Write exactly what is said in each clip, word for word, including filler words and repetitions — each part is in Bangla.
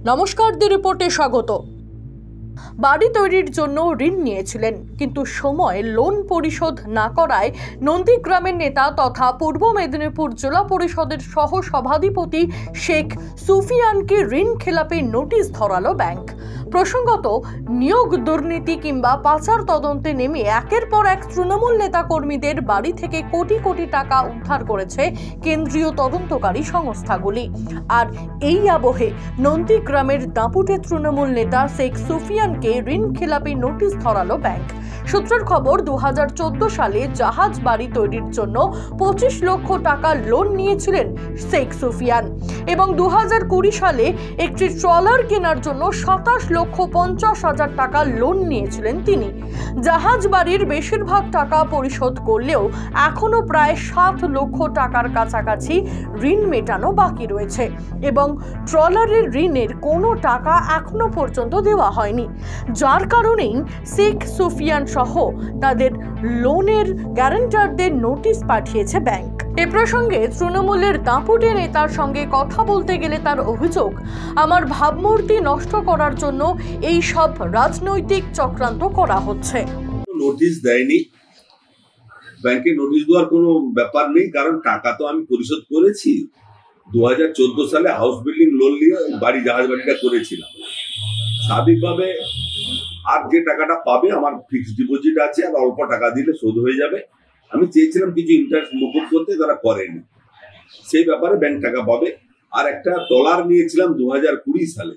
নমস্কার, দি রিপোর্টে স্বাগত। বাড়ি তৈরির জন্য ঋণ নিয়েছিলেন, কিন্তু সময় লোন পরিশোধ না করায় নন্দীগ্রামের নেতা তথা পূর্ব মেদিনীপুর জেলা পরিষদের সহ সভাধিপতি শেখ সুফিয়ানকে ঋণ খেলাপের নোটিশ ধরালো ব্যাংক। প্রসঙ্গত, নিয়োগ দুর্নীতি কিংবা পাচার তদন্তে নেমে একের পর এক তৃণমূল নেতা কর্মীদের বাড়ি থেকে কোটি কোটি টাকা উদ্ধার করেছে কেন্দ্রীয় তদন্তকারী সংস্থাগুলি। আর এই আবহে নন্দীগ্রামের দাপুটে তৃণমূল নেতা শেখ সুফিয়ানকে ঋণ খেলাপি নোটিশ ধরালো ব্যাংক। সূত্রের খবর, দু হাজার চোদ্দ সালে জাহাজ বাড়ি তৈরির জন্য পঁচিশ লক্ষ টাকা লোন নিয়েছিলেন শেখ সুফিয়ান এবং দু হাজার কুড়ি সালে একটি ট্রলার কেনার জন্য সাতাশ লক্ষ পঞ্চাশ হাজার টাকা লোন নিয়েছিলেন তিনি। জাহাজ বাড়ির বেশিরভাগ টাকা পরিশোধ করলেও এখনো প্রায় সাত লক্ষ টাকার কাছাকাছি ঋণ মেটানো বাকি রয়েছে এবং ট্রলারের ঋণের কোনো টাকা এখনো পর্যন্ত দেওয়া হয়নি, যার কারণেই শেখ সুফিয়ান সহ তাদের লোনের গ্যারান্টারদের নোটিশ পাঠিয়েছে ব্যাংক। এ প্রসঙ্গে তৃণমূলের দাপুটে নেতার সঙ্গে কথা বলতে গেলে তার অভিযোগ, আমার ভাবমূর্তি নষ্ট করার জন্য এই সব রাজনৈতিক চক্রান্ত করা হচ্ছে। নোটিশ দেয়নি, ব্যাংকে নোটিশ দেওয়ার কোনো ব্যাপার নেই, কারণ টাকা তো আমি পরিশোধ করেছি। দু হাজার চোদ্দ সালে হাউস বিল্ডিং লোন নিয়ে বাড়ি জাহাজ বাড়িটা করেছিলাম। স্বাভাবিকভাবে আর যে টাকাটা পাবে আমার ফিক্সড ডিপোজিট আছে, আর অল্প টাকা দিলে শোধ হয়ে যাবে। আমি চেয়েছিলাম কিছু ইন্টারেস্ট মুকুব করতে, তারা করেনি। সেই ব্যাপারে ব্যাংক টাকা পাবে। আর একটা ট্রলার নিয়েছিলাম দু হাজার কুড়ি সালে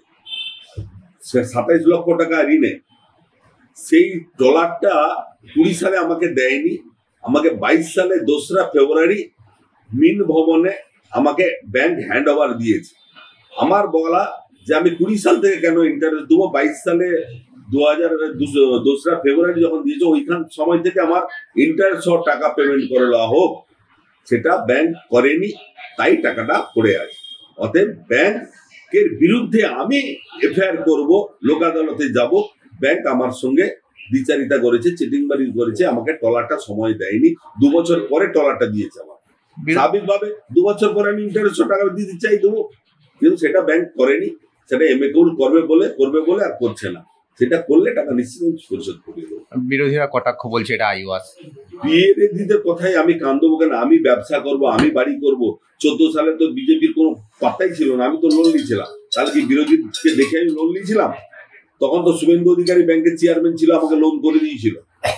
সাতাইশ লক্ষ টাকা ঋণে। সেই ট্রলারটা কুড়ি সালে আমাকে দেয়নি, আমাকে বাইশ সালে দোসরা ফেব্রুয়ারি মিন ভবনে আমাকে ব্যাংক হ্যান্ড ওভার দিয়েছে। আমার বলা যে আমি কুড়ি সাল থেকে কেন ইন্টারেস্ট দেবো, বাইশ সালে দু হাজার দোসরা ফেব্রুয়ারি যখন দিয়েছে ওইখান সময় থেকে আমার ইন্টারেস্ট সহ টাকা পেমেন্ট করে দেওয়া হোক, সেটা ব্যাংক করেনি, তাই টাকাটা পড়ে আছে। অতএব ব্যাংকের বিরুদ্ধে আমি এফআইআর করব, লোক আদালতে যাব। ব্যাংক আমার সঙ্গে দ্বিচারিতা করেছে, চিটিংবাজি করেছে, আমাকে ট্রলারটা সময় দেয়নি। দু বছর পরে ট্রলারটা দিয়েছে আমার। স্বাভাবিকভাবে দু বছর পরে আমি ইন্টারেস্ট টাকা দিতে চাই দেবো, কিন্তু সেটা ব্যাংক করেনি। সেটা এমএকুল করবে বলে করবে বলে আর করছে না। সেটা করলে টাকা নিশ্চিত পরিশোধ করে দেবো। বিরোধীরা কটাক্ষ বলছে এটা আইওয়াস। বিরোধীদের কথাই আমি কান দেবো কেন? আমি ব্যবসা করব, আমি বাড়ি করব। চোদ্দ সালে তো বিজেপির কোনো পাত্তাই ছিল না, আমি তো লোন নিয়েছিলাম। তাহলে কি বিরোধীকে দেখে আমি লোন নিয়েছিলাম? তখন তো শুভেন্দু অধিকারী ব্যাংকের চেয়ারম্যান ছিল, আমাকে লোন করে দিয়েছিল।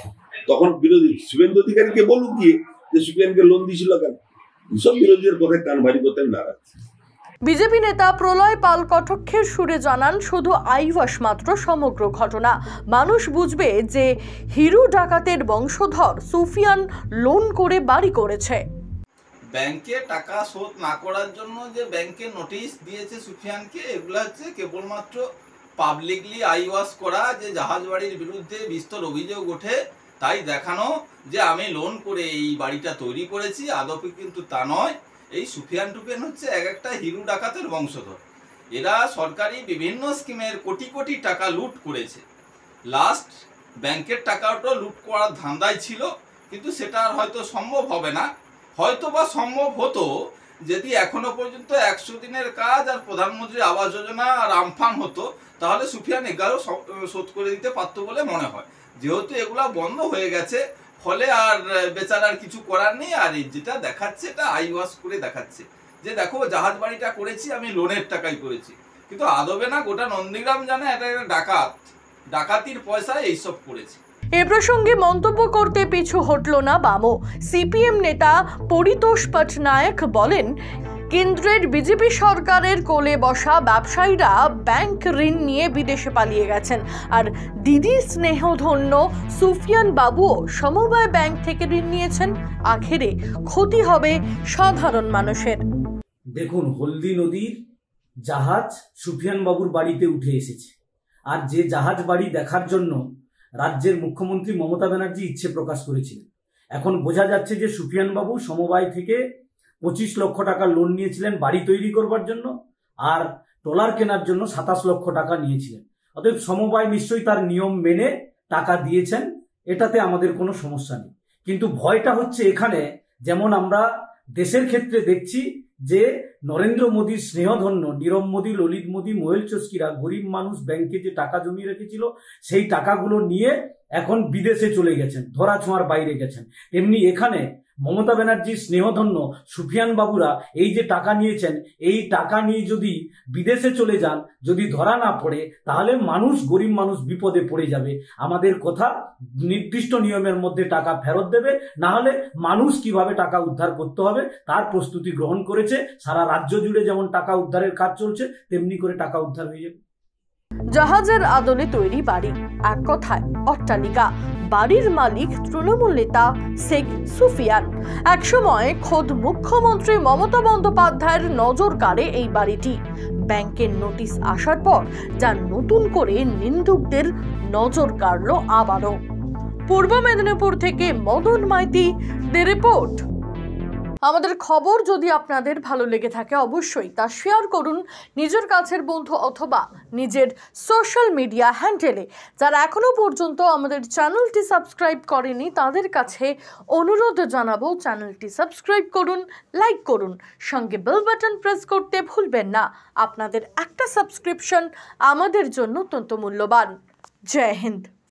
তখন বিরোধী শুভেন্দু অধিকারীকে বলুক গিয়ে যে সুফিয়ানকে লোন দিয়েছিল কেন? সব বিরোধীদের কথায় কান ভারী করতে নারাজ। বিজেপি নেতা প্রলয় পাল কটাক্ষের সুরে জানান, শুধু আইওয়াস মাত্র সমগ্র ঘটনা। মানুষ বুঝবে যে হিরু ডাকাতের বংশধর সুফিয়ান লোন করে বাড়ি করেছে। ব্যাংকে টাকা শোধ না করার জন্য যে ব্যাংকে নোটিশ দিয়েছে সুফিয়ানকে, এগুলো হচ্ছে কেবলমাত্র পাবলিকলি আইওয়াস করা, যে জাহাজ বাড়ির বিরুদ্ধে বিস্তর অভিযোগ ওঠে তাই দেখানো যে আমি লোন করে এই বাড়িটা তৈরি করেছি। আদপে কিন্তু তা নয়। এই সুফিয়ান টুফিয়ান হচ্ছে এক একটা হিরু ডাকাতের বংশধর। এরা সরকারি বিভিন্ন স্কিমের কোটি কোটি টাকা লুট করেছে। লাস্ট ব্যাংকের টাকাটা লুট করার ধান্দায় ছিল, কিন্তু সেটা আর হয়তো সম্ভব হবে না। হয়তো বা সম্ভব হতো যদি এখনো পর্যন্ত একশো দিনের কাজ আর প্রধানমন্ত্রী আবাস যোজনা আর আমফান হতো, তাহলে সুফিয়ান এগারো শোধ করে দিতে পারতো বলে মনে হয়। যেহেতু এগুলা বন্ধ হয়ে গেছে, ফলে আর বেচারার কিছু করার নেই। আর যেটা দেখাচ্ছে এটা আইওয়াস করে দেখাচ্ছে যে দেখো জাহাজ বাড়িটা করেছি আমি লোনের টাকায় করেছি, কিন্তু আদবে না গোটা নন্দীগ্রাম জানে এটা একটা ডাকাত, ডাকাতির পয়সায় এইসব করেছে। এ প্রসঙ্গে মন্তব্য করতে পিছু হটল না বামও। সিপিএম নেতা পরিতোষ পটনায়ক বলেন, কেন্দ্রের বিজেপি সরকারের কোলে বসা ব্যবসায়ীরা ব্যাংক ঋণ নিয়ে বিদেশে পালিয়ে গেছেন, আর দিদি স্নেহধন্য সুফিয়ান বাবুও সমবায় ব্যাংক থেকে ঋণ নিয়েছেন। আখেরে ক্ষতি হবে সাধারণ মানুষের। দেখুন, হলদি নদীর জাহাজ সুফিয়ান বাবুর বাড়িতে উঠে এসেছে, আর যে জাহাজ বাড়ি দেখার জন্য রাজ্যের মুখ্যমন্ত্রী মমতা ব্যানার্জি ইচ্ছে প্রকাশ করেছিলেন, এখন বোঝা যাচ্ছে যে সুফিয়ান বাবু সমবায় থেকে পঁচিশ লক্ষ টাকা লোন নিয়েছিলেন বাড়ি তৈরি করবার জন্য, আর ট্রলার কেনার জন্য সাতাশ লক্ষ টাকা নিয়েছিলেন। অতএব সমবায় নিশ্চয়ই তার নিয়ম মেনে টাকা দিয়েছেন, এটাতে আমাদের কোনো সমস্যা নেই। কিন্তু ভয়টা হচ্ছে এখানে, যেমন আমরা দেশের ক্ষেত্রে দেখছি যে নরেন্দ্র মোদীর স্নেহধন্য নীরব মোদী, ললিত মোদী, মোহেল চস্কিরা গরিব মানুষ ব্যাংকে যে টাকা জমিয়ে রেখেছিল সেই টাকাগুলো নিয়ে এখন বিদেশে চলে গেছেন, ধরা ছোঁয়ার বাইরে গেছেন। এমনি এখানে মমতা ব্যানার্জির স্নেহধন্য সুফিয়ান বাবুরা এই যে টাকা নিয়েছেন, এই টাকা নিয়ে যদি বিদেশে চলে যান, যদি ধরা না পড়ে, তাহলে মানুষ, গরিব মানুষ বিপদে পড়ে যাবে। আমাদের কথা, নির্দিষ্ট নিয়মের মধ্যে টাকা ফেরত দেবে, না হলে মানুষ কিভাবে টাকা উদ্ধার করতে হবে তার প্রস্তুতি গ্রহণ করেছে। সারা রাজ্য জুড়ে যেমন টাকা উদ্ধারের কাজ চলছে, তেমনি করে টাকা উদ্ধার হয়ে যাবে। জাহাজের আদলে তৈরি বাড়ি, এক কথায় অট্টালিকা। বাড়ির মালিক তৃণমূল নেতা শেখ সুফিয়ান। একসময় খোদ মুখ্যমন্ত্রী মমতা বন্দ্যোপাধ্যায়ের নজর কাড়ে এই বাড়িটি। ব্যাংকের নোটিশ আসার পর যা নতুন করে নিন্দুকদের নজর কাড়ল আবারও। পূর্ব মেদিনীপুর থেকে মদন মাইতি, দ্য রিপোর্ট। আমাদের খবর যদি আপনাদের ভালো লেগে থাকে অবশ্যই তা শেয়ার করুন নিজের কাছের বন্ধু অথবা নিজের সোশ্যাল মিডিয়া হ্যান্ডেলে। যারা এখনো পর্যন্ত আমাদের চ্যানেলটি সাবস্ক্রাইব করেনি তাদের কাছে অনুরোধ জানাবো, চ্যানেলটি সাবস্ক্রাইব করুন, লাইক করুন, সঙ্গে বেল বাটন প্রেস করতে ভুলবেন না। আপনাদের একটা সাবস্ক্রিপশন আমাদের জন্য অত্যন্ত মূল্যবান। জয় হিন্দ।